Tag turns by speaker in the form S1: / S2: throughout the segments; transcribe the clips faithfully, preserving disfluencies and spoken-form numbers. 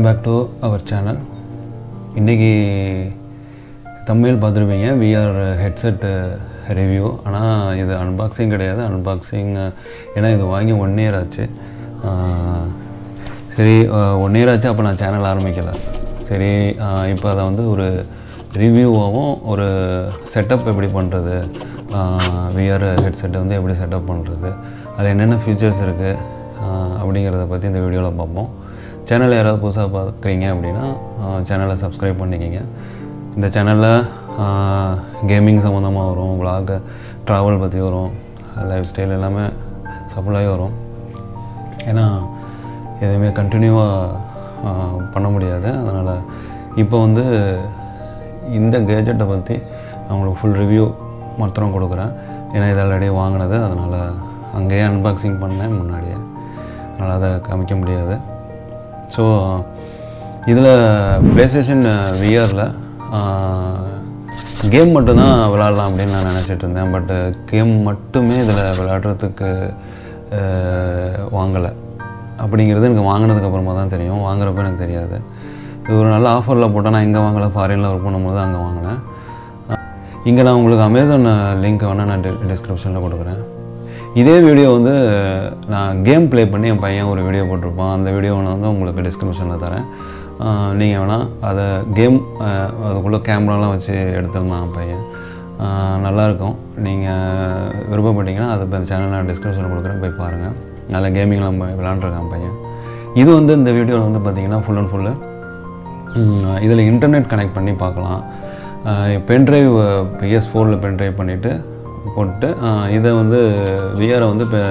S1: back to our channel. இன்னைக்கு தமிழ் பார்த்துருப்பீங்க V R headset review. ஆனால் இது அன்பாக்சிங் கிடையாது. அன்பாக்சிங் ஏன்னா இது வாங்கி ஒன் இயர் ஆச்சு. சரி ஒன் இயர் ஆச்சு, அப்போ நான் சேனல் ஆரம்பிக்கலை. சரி இப்போ அதை வந்து ஒரு ரிவ்யூவாகவும் ஒரு செட்டப் எப்படி பண்ணுறது, V R ஹெட்செட்டை வந்து எப்படி செட்டப் பண்ணுறது, அதில் என்னென்ன ஃபீச்சர்ஸ் இருக்குது அப்படிங்கிறத பற்றி இந்த வீடியோவில் பார்ப்போம். சேனலை யாராவது புதுசாக பார்க்குறீங்க அப்படின்னா சேனலை சப்ஸ்கிரைப் பண்ணிக்கிங்க. இந்த சேனலில் கேமிங் சம்மந்தமாக வரும், விளாக், ட்ராவல் பற்றி வரும், லைஃப் ஸ்டைல் எல்லாமே சப்ளாகி வரும். ஏன்னா எதுவுமே கண்டினியூவாக பண்ண முடியாது. அதனால் இப்போ வந்து இந்த கேஜெட்டை பற்றி அவங்களுக்கு ஃபுல் ரிவ்யூ மாத்திரம் கொடுக்குறேன். ஏன்னா இது ஆல்ரெடி வாங்கினது, அதனால் அங்கேயே அன்பாக்சிங் பண்ணேன் முன்னாடியே, அதனால் அதை காமிக்க முடியாது. ஸோ இதில் ப்ளேஸ்டேஷன் விஆரில் கேம் மட்டும்தான் விளாட்லாம் அப்படின்னு நான் நினச்சிட்டு இருந்தேன். பட்டு கேம் மட்டுமே இதில் விளையாடுறதுக்கு வாங்கலை அப்படிங்கிறது எனக்கு வாங்கினதுக்கப்புறமா தான் தெரியும். வாங்குறப்ப எனக்கு தெரியாது. இது ஒரு நல்ல ஆஃபரில் போட்டால் நான் எங்கே வாங்கலை, ஃபாரினில் ஒர்க் பண்ணும்போது அங்கே வாங்கினேன். இங்கே நான் உங்களுக்கு அமேசான் லிங்க் வேணால் நான் டிஸ்கிரிப்ஷனில் கொடுக்குறேன். இதே வீடியோ வந்து நான் கேம் ப்ளே பண்ணி என் பையன் ஒரு வீடியோ போட்டிருப்பான். அந்த வீடியோ நான் வந்து உங்களுக்கு டிஸ்கிரிப்ஷனில் தரேன். நீங்கள் வேணால் அதை கேம் அதுக்குள்ளே கேமராலாம் வச்சு எடுத்துருந்தான் பையன், நல்லாயிருக்கும். நீங்கள் விருப்பப்பட்டீங்கன்னா அது இப்போ சேனல் நான் டிஸ்கிரிப்ஷனில் கொடுக்குறேன், போய் பாருங்கள். அதில் கேமிங்லாம் விளாண்டுருக்கான் பையன். இது வந்து இந்த வீடியோவில் வந்து பார்த்திங்கன்னா ஃபுல் அண்ட் ஃபுல்லு இதில் இன்டர்நெட் கனெக்ட் பண்ணி பார்க்கலாம். Pen drive P S four pen drive பண்ணிவிட்டு போட்டு இதை வந்து விஆரை வந்து இப்போ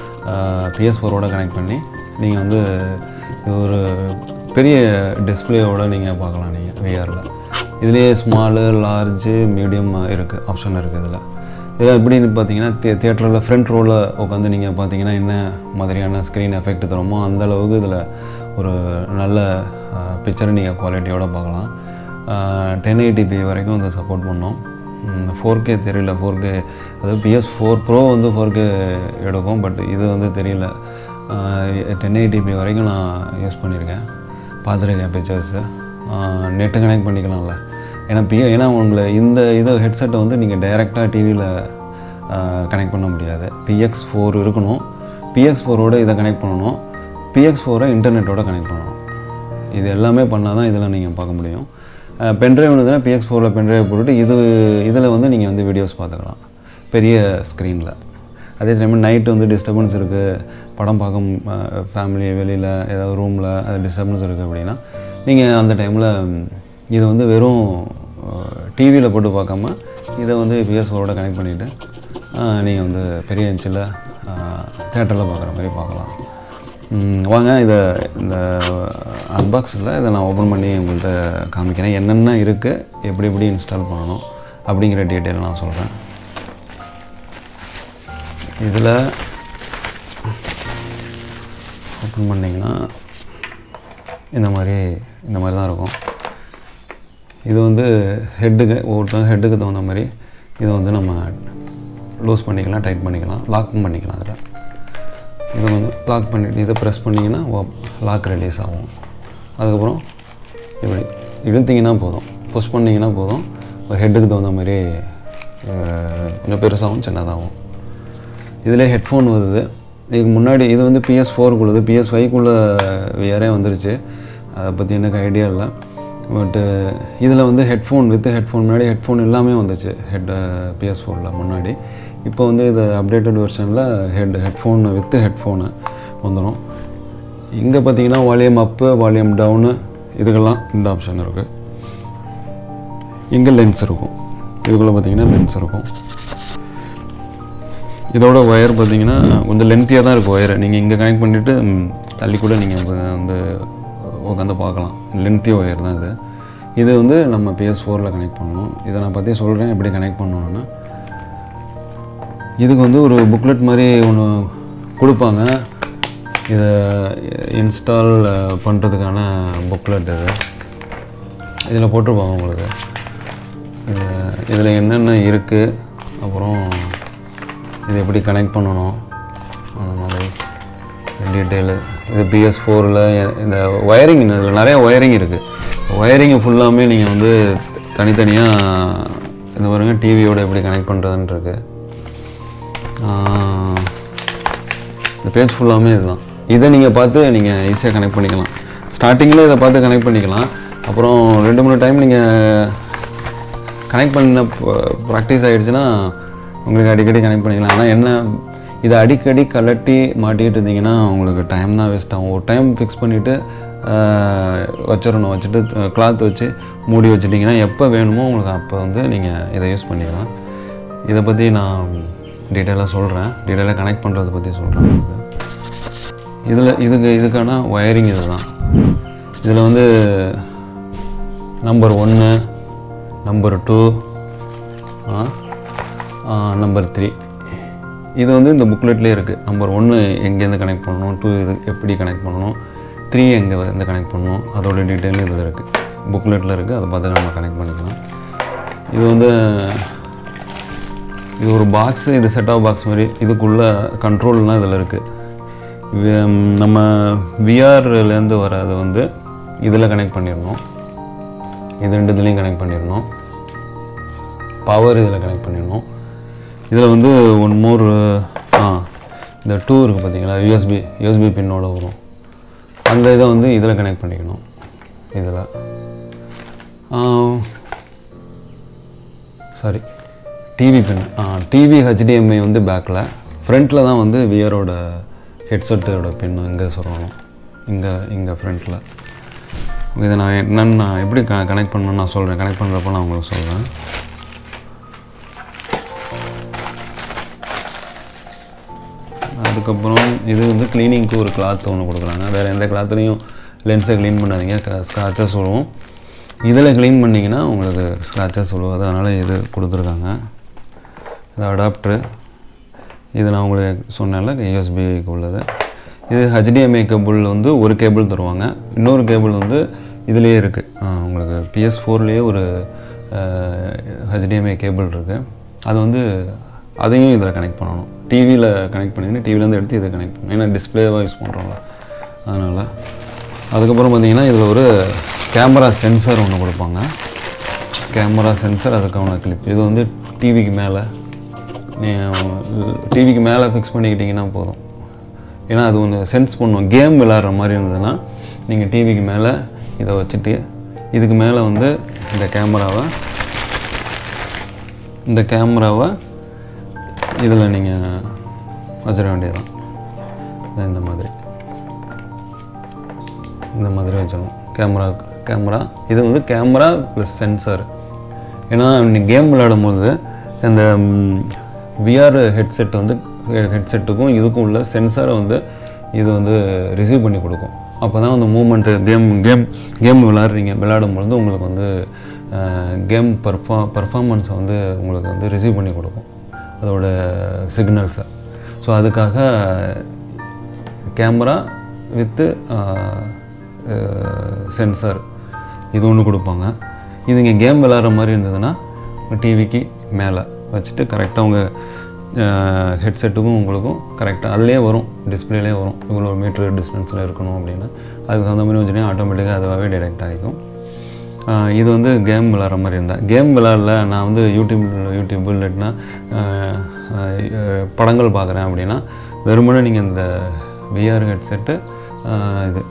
S1: P S four கனெக்ட் பண்ணி நீங்கள் வந்து ஒரு பெரிய டிஸ்பிளேயோடு நீங்கள் பார்க்கலாம். நீங்கள் விஆரில் இதுலேயே ஸ்மாலு, லார்ஜு, மீடியம் இருக்குது, ஆப்ஷன் இருக்குது. இதில் இதில் எப்படின்னு பார்த்தீங்கன்னா தே தியேட்டரில் ஃப்ரண்ட் ரோவில் உட்காந்து நீங்கள் பார்த்தீங்கன்னா என்ன மாதிரியான ஸ்க்ரீன் எஃபெக்ட் தருமோ அந்தளவுக்கு இதில் ஒரு நல்ல பிக்சரை நீங்கள் குவாலிட்டியோடு பார்க்கலாம். டென் எயிட்டி பி வரைக்கும் வந்து சப்போர்ட் பண்ணோம். ஃபோர் கே தெரியல, ஃபோர் கே அதாவது P S four Pro வந்து ஃபோர் கே எடுக்கும், பட் இது வந்து தெரியல. டென் எயிட்டி பி வரைக்கும் நான் யூஸ் பண்ணியிருக்கேன், பார்த்துருக்கேன் பிக்சர்ஸு. Net connect பண்ணிக்கலாம்ல. ஏன்னா பி ஏன்னா உங்களை இந்த இதை ஹெட்செட்டை வந்து நீங்கள் டைரெக்டாக டிவியில் கனெக்ட் பண்ண முடியாது. P X four இருக்கணும், P X four இதை கனெக்ட் பண்ணணும், P X four இன்டர்நெட்டோட கனெக்ட் பண்ணணும். இது எல்லாமே பண்ணால் தான் இதில் நீங்கள் பார்க்க முடியும். பென்ட்ரைவ் இருந்ததுன்னா P X four பென்ட்ரைவ் போட்டுட்டு இது இதில் வந்து நீங்கள் வந்து வீடியோஸ் பார்த்துக்கலாம் பெரிய ஸ்க்ரீனில். அதே டைம் நைட்டு வந்து டிஸ்டர்பன்ஸ் இருக்குது, படம் பார்க்க ஃபேமிலி வெளியில் ஏதாவது ரூமில் அது டிஸ்டர்பன்ஸ் இருக்குது அப்படின்னா நீங்கள் அந்த டைமில் இதை வந்து வெறும் டிவியில் போட்டு பார்க்காம இதை வந்து P S four கனெக்ட் பண்ணிவிட்டு நீங்கள் வந்து பெரிய இன்ச்சில் தேட்டரில் பார்க்குற மாதிரி பார்க்கலாம். வாங்க இதை இந்த அன்பாக்ஸில் இதை நான் ஓப்பன் பண்ணி உங்கள்கிட்ட காமிக்கிறேன். என்னென்ன இருக்குது, எப்படி எப்படி இன்ஸ்டால் பண்ணணும் அப்படிங்கிற டீட்டெயில் நான் சொல்கிறேன். இதில் ஓப்பன் பண்ணிங்கன்னா இந்த மாதிரி இந்த மாதிரி தான் இருக்கும். இது வந்து ஹெட்டுக்கு ஒவ்வொருத்தவங்க ஹெட்டுக்கு தகுந்த மாதிரி இதை வந்து நம்ம லூஸ் பண்ணிக்கலாம், டைட் பண்ணிக்கலாம், லாக்கும் பண்ணிக்கலாம். அதில் இதை வந்து லாக் பண்ணிவிட்டு இதை ப்ரெஸ் பண்ணிங்கன்னா லாக் ரிலீஸ் ஆகும். அதுக்கப்புறம் இப்படி இழுத்திங்கன்னா போதும், புஷ் பண்ணிங்கன்னா போதும், ஹெட்டுக்கு தகுந்த மாதிரி கொஞ்சம் பெருசாகவும் சின்னதாகும். இதிலே ஹெட்ஃபோன் வருது. இதுக்கு முன்னாடி இது வந்து P S four உள்ளது, P S five குள்ளே விஆரே வந்துருச்சு. அதை பற்றி எனக்கு ஐடியா இல்லை. பட்டு இதில் வந்து ஹெட்ஃபோன் வித் ஹெட்ஃபோன், முன்னாடி ஹெட்ஃபோன் எல்லாமே வந்துச்சு ஹெட் P S four முன்னாடி. இப்போ வந்து இது அப்டேட்டட் வெர்ஷனில் ஹெட் ஹெட்ஃபோன் வித் ஹெட்ஃபோனு வந்துடும். இங்கே பார்த்தீங்கன்னா வால்யூம் அப்பு, வால்யூம் டவுனு, இதுக்கெல்லாம் இந்த ஆப்ஷன் இருக்குது. இங்கே லென்ஸ் இருக்கும், இதுக்குள்ளே பார்த்தீங்கன்னா லென்ஸ் இருக்கும். இதோட ஒயர் பார்த்தீங்கன்னா கொஞ்சம் லென்த்தியாக தான் இருக்குது ஒயர். நீங்கள் இங்கே கனெக்ட் பண்ணிவிட்டு தள்ளி கூட நீங்கள் வந்து உட்காந்து பார்க்கலாம். லென்த்தி ஒயர் தான் இது. இது வந்து நம்ம P S four கனெக்ட் பண்ணணும். இதை நான் பற்றி சொல்கிறேன் எப்படி கனெக்ட் பண்ணணுன்னா. இதுக்கு வந்து ஒரு புக்லெட் மாதிரி ஒன்று கொடுப்பாங்க. இதை இன்ஸ்டால் பண்ணுறதுக்கான புக்லெட் இது. இதில் போட்டிருப்பாங்க உங்களுக்கு இது இதில் என்னென்ன இருக்குது, அப்புறம் இது எப்படி கனெக்ட் பண்ணணும் அந்த மாதிரி டீட்டெயிலு இது P S four ல இந்த ஒயரிங் இதில் நிறையா ஒயரிங் இருக்குது. ஒயரிங்கு ஃபுல்லாமே நீங்கள் வந்து தனித்தனியாக இது பாருங்க டிவியோட எப்படி கனெக்ட் பண்ணுறதுன்னு இருக்குது. இந்த பேஜ் ஃபுல்லாமே இதுதான். இதை நீங்கள் பார்த்து நீங்கள் ஈஸியாக கனெக்ட் பண்ணிக்கலாம். ஸ்டார்டிங்கில் இதை பார்த்து கனெக்ட் பண்ணிக்கலாம். அப்புறம் ரெண்டு மூணு டைம் நீங்கள் கனெக்ட் பண்ண ப்ராக்டிஸ் ஆகிடுச்சுன்னா உங்களுக்கு அடிக்கடி கனெக்ட் பண்ணிக்கலாம். ஆனால் என்ன இதை அடிக்கடி கலட்டி மாட்டிகிட்டு இருந்தீங்கன்னா உங்களுக்கு டைம் தான் வேஸ்ட் ஆகும். ஒரு டைம் ஃபிக்ஸ் பண்ணிவிட்டு வச்சிடணும். வச்சுட்டு கிளாத் வச்சு மூடி வச்சுட்டிங்கன்னா எப்போ வேணுமோ உங்களுக்கு அப்போ வந்து நீங்கள் இதை யூஸ் பண்ணிக்கலாம். இதை பற்றி நான் டீட்டெயிலாக சொல்கிறேன். டீட்டெயிலாக கனெக்ட் பண்ணுறதை பற்றி சொல்கிறேன். இதில் இதுக்கு இதுக்கான ஒயரிங் இது தான். இதில் வந்து நம்பர் ஒன்று, நம்பர் டூ, நம்பர் த்ரீ இது வந்து இந்த புக்லெட்லேயே இருக்குது. நம்பர் ஒன்று எங்கேருந்து கனெக்ட் பண்ணணும், டூ இது எப்படி கனெக்ட் பண்ணணும், த்ரீ எங்கே வந்து கனெக்ட் பண்ணணும், அதோட டீட்டெயில் இதில் இருக்குது. புக்லெட்டில் இருக்குது. அதை பார்த்து நம்ம கனெக்ட் பண்ணிக்கலாம். இது வந்து இது ஒரு பாக்ஸு. இது செட் ஆஃப் பாக்ஸ் மாதிரி. இதுக்குள்ளே கண்ட்ரோல்லாம் இதில் இருக்குது. நம்ம விஆர்லேருந்து வர அதை வந்து இதில் கனெக்ட் பண்ணிடணும். இது ரெண்டு இதுலேயும் கனெக்ட் பண்ணிடணும். பவர் இதில் கனெக்ட் பண்ணிடணும். இதில் வந்து ஒன் மோர் ஆ இந்த டூ இருக்குது பார்த்தீங்களா, யூஎஸ்பி யூஎஸ்பி பின்னோட வரும். அந்த இதை வந்து இதில் கனெக்ட் பண்ணிக்கணும். இதில் sorry TV pin TV HDMI வந்து பேக்கில், ஃப்ரண்ட்டில் தான் வந்து விஆரோட ஹெட்செட்டோட பின் இங்கே சொல்லணும். இங்கே இங்கே ஃப்ரண்ட்டில். இதை நான் என்னென்னு நான் எப்படி க கனெக்ட் பண்ணணும்னு நான் சொல்கிறேன். கனெக்ட் பண்ணுறப்ப நான் உங்களுக்கு சொல்கிறேன். அதுக்கப்புறம் இது வந்து க்ளீனிங்க்கு ஒரு கிளாத் ஒன்று கொடுக்குறாங்க. வேறு எந்த கிளாத்துலேயும் லென்ஸை க்ளீன் பண்ணாதீங்க, ஸ்க்ராச்சஸ் விழுவும். இதில் க்ளீன் பண்ணிங்கன்னா உங்களுக்கு ஸ்க்ராச்சஸ் விழுவாது. அதனால் இது கொடுத்துருக்காங்க. இது அடாப்டரு. இது நான் உங்களுக்கு சொன்னேன்ல யூஎஸ்பிக்கு உள்ளது. இது ஹெச்டிஎம்ஐ கேபிள் வந்து ஒரு கேபிள் தருவாங்க. இன்னொரு கேபிள் வந்து இதுலேயே இருக்குது. உங்களுக்கு P S four லேயே ஒரு ஹெச்டிஎம்ஐ கேபிள் இருக்குது. அது வந்து அதையும் இதில் கனெக்ட் பண்ணணும். டிவியில் கனெக்ட் பண்ணிங்கன்னா டிவிலேருந்து எடுத்து இதை கனெக்ட் பண்ணணும். ஏன்னா டிஸ்பிளேவாக யூஸ் பண்ணுறோம்ல, அதனால். அதுக்கப்புறம் பார்த்திங்கன்னா இதில் ஒரு கேமரா சென்சர் ஒன்று கொடுப்பாங்க. கேமரா சென்சர், அதுக்கான கிளிப். இது வந்து டிவிக்கு மேலே டிவிக்கு மேலே ஃபிக்ஸ் பண்ணிக்கிட்டிங்கன்னா போதும். ஏன்னா அது ஒன்று சென்ஸ் பண்ணும். கேம் விளாட்ற மாதிரி இருந்ததுன்னா நீங்கள் டிவிக்கு மேலே இதை வச்சுட்டு இதுக்கு மேலே வந்து இந்த கேமராவை இந்த கேமராவை இதில் நீங்கள் வச்சிட வேண்டியதுதான். இந்த மாதிரி இந்த மாதிரி வச்சிடணும். கேமரா கேமரா இது வந்து கேமரா ப்ளஸ் சென்சர். ஏன்னா நீங்கள் கேம் விளையாடும்போது இந்த விஆர் ஹெட்செட் வந்து ஹெட்செட்டுக்கும் இதுக்கும் உள்ள சென்சாரை வந்து இது வந்து ரிசீவ் பண்ணி கொடுக்கும். அப்போ தான் அந்த மூமெண்ட்டு கேம் கேம் கேம் விளையாடுறீங்க விளையாடும்பொழுது உங்களுக்கு வந்து கேம் பர்ஃபா பர்ஃபார்மன்ஸை வந்து உங்களுக்கு வந்து ரிசீவ் பண்ணி கொடுக்கும், அதோட சிக்னல்ஸை. ஸோ அதுக்காக கேமரா வித்து சென்சார் இது ஒன்று கொடுப்பாங்க. இது இங்கே கேம் விளாட்ற மாதிரி இருந்ததுன்னா டிவிக்கு மேலே வச்சுட்டு கரெக்டாக உங்கள் ஹெட்செட்டுக்கும் உங்களுக்கும் கரெக்டாக அதிலே வரும், டிஸ்பிளேலே வரும் இவ்வளோ மீட்டர் டிஸ்டன்ஸில் இருக்கணும் அப்படின்னு. அதுக்கு தகுந்த மாதிரி வச்சுன்னா ஆட்டோமேட்டிக்காக அதுவாகவே டிடெக்ட் ஆகிக்கும். இது வந்து கேம் விளாட்ற மாதிரி இருந்தால். கேம் விளாட்ல நான் வந்து யூடியூப் யூடியூப் இல்லைன்னா படங்கள் பார்க்குறேன் அப்படின்னா வெறுமனே நீங்கள் இந்த விஆர் ஹெட்செட்டு இது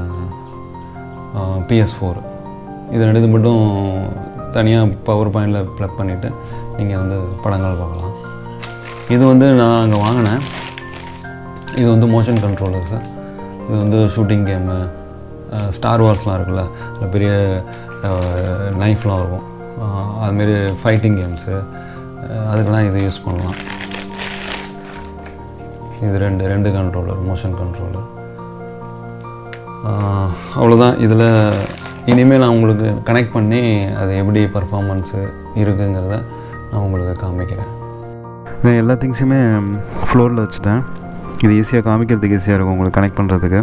S1: P S four இது ரெண்டு மட்டும் தனியாக பவர் பாயிண்டில் ப்ளக் பண்ணிவிட்டு நீங்கள் வந்து படங்கள் பார்க்கலாம். இது வந்து நான் அங்கே வாங்கினேன். இது வந்து மோஷன் கண்ட்ரோலர் சார். இது வந்து ஷூட்டிங் கேமு, ஸ்டார் வார்ஸ்லாம் இருக்குல்ல, அதில் பெரிய நைஃப்லாம் இருக்கும், அதுமாரி ஃபைட்டிங் கேம்ஸு அதுக்கெல்லாம் இது யூஸ் பண்ணலாம். இது ரெண்டு ரெண்டு கண்ட்ரோலர், மோஷன் கண்ட்ரோலர். அவ்வளோதான். இதில் இனிமேல் நான் உங்களுக்கு கனெக்ட் பண்ணி அது எப்படி பர்ஃபார்மன்ஸு இருக்குங்கிறத நான் உங்களுக்கு காமிக்கிறேன். நான் எல்லா திங்ஸுமே ஃப்ளோரில் வச்சுட்டேன். இது ஈஸியாக காமிக்கிறதுக்கு ஈஸியாக இருக்கும் உங்களுக்கு கனெக்ட் பண்ணுறதுக்கு.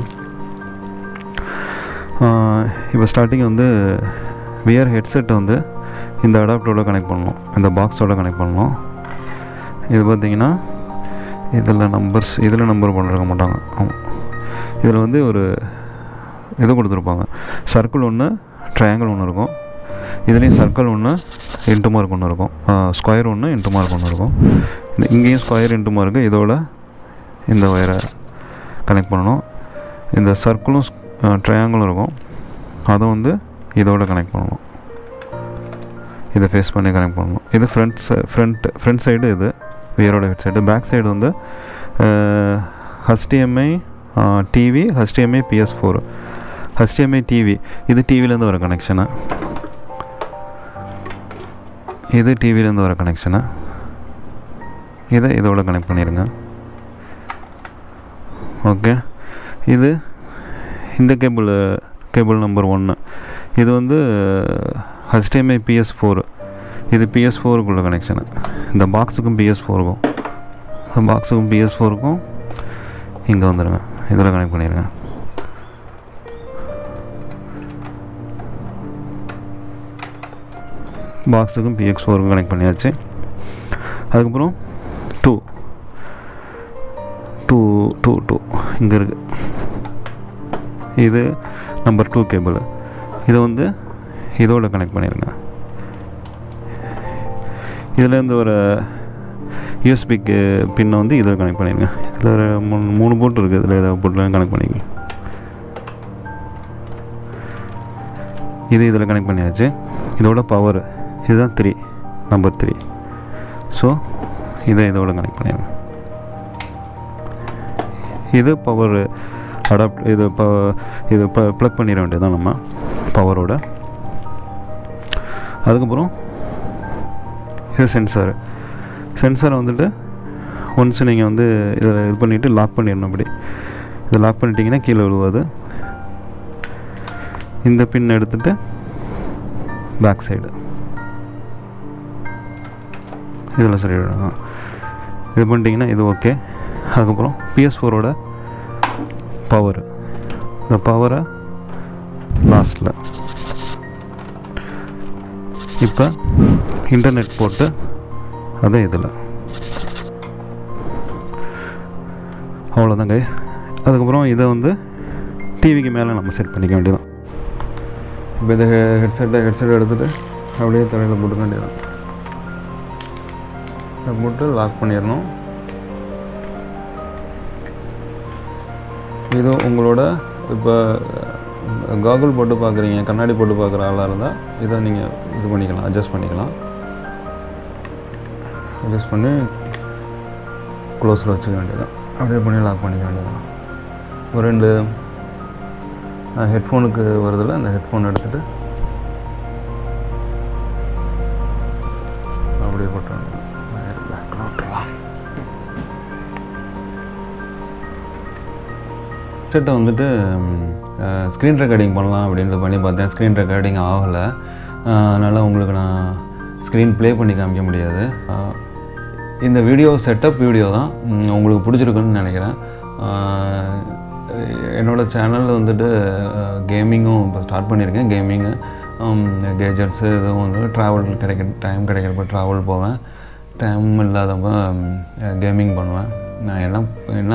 S1: இப்போ ஸ்டார்டிங் வந்து விஆர் ஹெட்செட்டை வந்து இந்த அடாப்டரோட கனெக்ட் பண்ணணும், இந்த பாக்ஸோட கனெக்ட் பண்ணணும். இது பார்த்திங்கன்னா இதில் நம்பர்ஸ் இதில் நம்பர் பண்ணிருக்க மாட்டாங்க. ஆமாம், இதில் வந்து ஒரு இது கொடுத்துருப்பாங்க, சர்க்கிள் ஒன்று, ட்ரையாங்கிள் ஒன்று இருக்கும். இதுலேயும் சர்க்கிள் ஒன்று, இன்ட்டு மார்க் ஒன்று இருக்கும், ஸ்கொயர் ஒன்று, இன்ட்டு மார்க் ஒன்று இருக்கும். இந்த இங்கேயும் ஸ்கொயர் இன்ட்டு மார்க்கு இதோட இந்த ஒயரை கனெக்ட் பண்ணணும். இந்த சர்க்கிளும் ட்ரையாங்கிளும் இருக்கும், அதை வந்து இதோட கனெக்ட் பண்ணணும். இதை ஃபேஸ் பண்ணி கனெக்ட் பண்ணணும். இது ஃப்ரண்ட் ஃப்ரண்ட் ஃப்ரண்ட் சைடு, இது வியரோட ஹெட் சைடு. பேக் சைடு வந்து HDMI TV, HDMI PS four, HDMI TV. இது டிவிலேருந்து வர கனெக்ஷனு, இது டிவிலேருந்து வர கனெக்ஷனு. இதை இதோட கனெக்ட் பண்ணிடுங்க. ஓகே, இது இந்த கேபிள் கேபிள் நம்பர் ஒன்று. இது வந்து ஹெச்டிஎம்ஐ பிஎஸ் ஃபோர், இது பிஎஸ் ஃபோருக்குள்ள கனெக்ஷனு. இந்த பாக்ஸுக்கும் பிஎஸ் ஃபோருக்கும் இந்த பாக்ஸுக்கும் பிஎஸ் ஃபோருக்கும் இங்கே வந்துடுங்க, இதில் கனெக்ட் பண்ணிடுங்க. பாக்ஸுக்கும் பிஎக்ஸ் ஃபோருக்கும் கனெக்ட் பண்ணியாச்சு. அதுக்கப்புறம் டூ டூ டூ டூ இங்கே இருக்குது, இது நம்பர் டூ கேபிள். இதை வந்து இதோட கனெக்ட் பண்ணிடுங்க. இதுலேருந்து ஒரு யூஎஸ்பிக்கு பின்னை வந்து இதில் கனெக்ட் பண்ணிடுங்க. இதில் ஒரு மூணு மூணு போட்டு இருக்குது, இதில் ஏதாவது போட்டு கனெக்ட் பண்ணிங்க. இது இதில் கனெக்ட் பண்ணியாச்சு. இதோட பவர் இதுதான் த்ரீ, நம்பர் த்ரீ. ஸோ இதை இதோட கனெக்ட் பண்ணிடுங்க. இது பவர் அடாப்ட், இது ப இது ப ப்ளக் பண்ணிட வேண்டியதுதான் நம்ம பவரோட. அதுக்கப்புறம் இது சென்சார். சென்சாரை வந்துட்டு ஒன்ஸ் நீங்கள் வந்து இதில் இது பண்ணிவிட்டு லாக் பண்ணிடணும். அப்படி இதை லாக் பண்ணிட்டீங்கன்னா கீழே விழுவாது. இந்த பின் எடுத்துகிட்டு பேக் சைடு இதில் சொல்லிவிடுங்க. இது பண்ணிட்டீங்கன்னா இது ஓகே. அதுக்கப்புறம் பிஎஸ் ஃபோரோட பவர், இந்த பவரை லாஸ்ட்டில். இப்போ இன்டர்நெட் போட்டு அதை இதில், அவ்வளோதான் கைஸ். அதுக்கப்புறம் இதை வந்து டிவிக்கு மேலே நம்ம செட் பண்ணிக்க வேண்டியதான். இப்போ இதை ஹெட்செட்டை ஹெட்செட் எடுத்துகிட்டு அப்படியே தலையில் போட்டுக்க வேண்டியதான். இதை போட்டு லாக் பண்ணிடணும். இது உங்களோட இப்போ காகுல் போட்டு பார்க்குறீங்க, கண்ணாடி போட்டு பார்க்குற ஆளாக இருந்தால் இதை நீங்கள் இது பண்ணிக்கலாம், அட்ஜஸ்ட் பண்ணிக்கலாம். அட்ஜஸ்ட் பண்ணி க்ளோஸில் வச்சுக்க வேண்டியதான். அப்படியே பண்ணி லாக் பண்ணிக்க வேண்டியதான். ஒரு ரெண்டு ஹெட்ஃபோனுக்கு வருதில்ல, அந்த ஹெட்ஃபோன் எடுத்துகிட்டு அப்படியே போட்டு வேண்டியதான். ஹெட்செட்டை வந்துட்டு ஸ்க்ரீன் ரெக்கார்டிங் பண்ணலாம் அப்படின்ட்டு பண்ணி பார்த்தேன். ஸ்க்ரீன் ரெக்கார்டிங் ஆகலை. அதனால் உங்களுக்கு நான் ஸ்க்ரீன் ப்ளே பண்ணி காமிக்க முடியாது. இந்த வீடியோ செட்டப் வீடியோ தான், உங்களுக்கு பிடிச்சிருக்குன்னு நினைக்கிறேன். என்னோடய சேனலில் வந்துட்டு கேமிங்கும் இப்போ ஸ்டார்ட் பண்ணியிருக்கேன். கேமிங்கு, கேஜெட்ஸு, இதுவும் வந்து ட்ராவல் கிடைக்க டைம் கிடைக்கிறப்ப ட்ராவல் போவேன், டைம் இல்லாதப்போ கேமிங் பண்ணுவேன். நான் என்ன என்ன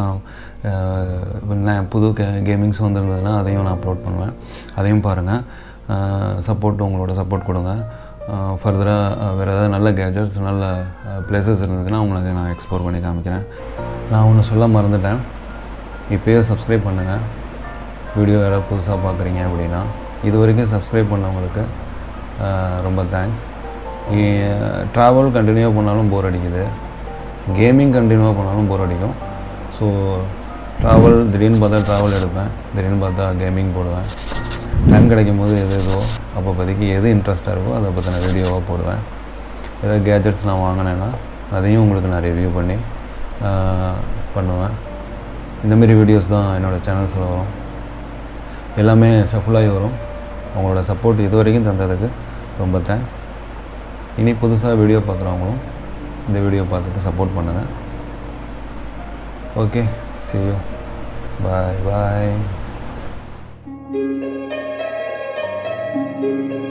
S1: என்ன புது கே கேமிங்ஸ் வந்துருந்ததுன்னா அதையும் நான் அப்லோட் பண்ணுவேன். அதையும் பாருங்கள். சப்போர்ட், உங்களோட சப்போர்ட் கொடுங்க. ஃபர்தராக வேறு ஏதாவது நல்ல கேஜெட்ஸ், நல்ல பிளேசஸ் இருந்துச்சுன்னா உங்களுக்கு நான் எக்ஸ்ப்ளோர் பண்ணி காமிக்கிறேன். நான் ஒன்று சொல்ல மறந்துட்டேன். இப்போயே சப்ஸ்கிரைப் பண்ணுங்கள். வீடியோ யாராவது புதுசாக பார்க்குறீங்க அப்படின்னா. இது வரைக்கும் சப்ஸ்கிரைப் பண்ணவங்களுக்கு ரொம்ப தேங்க்ஸ். ட்ராவல் கண்டினியூவாக பண்ணாலும் போர் அடிக்குது, கேமிங் கண்டினியூவாக பண்ணாலும் போர் அடிக்கும். ஸோ ட்ராவல் திடீர்னு பார்த்தா ட்ராவல் எடுப்பேன், திடீர்னு பார்த்தா கேமிங் போடுவேன். டைம் கிடைக்கும் போது எது எதோ அப்போ இப்போதைக்கு எது இன்ட்ரெஸ்ட்டாக இருக்கோ அதை பற்றின வீடியோவாக போடுவேன். ஏதாவது கேஜெட்ஸ் நான் வாங்கினேன்னா அதையும் உங்களுக்கு நான் ரிவ்யூ பண்ணி பண்ணுவேன். இந்தமாரி வீடியோஸ் தான் என்னோடய சேனல்ஸில் வரும். எல்லாமே ஷஃபுல்லாகி வரும். உங்களோட சப்போர்ட் இது வரைக்கும் தந்ததுக்கு ரொம்ப தேங்க்ஸ். இனி புதுசாக வீடியோ பார்க்குறவங்களும் இந்த வீடியோ பார்த்துட்டு சப்போர்ட் பண்ணுங்கள். Okay, see you. Bye bye.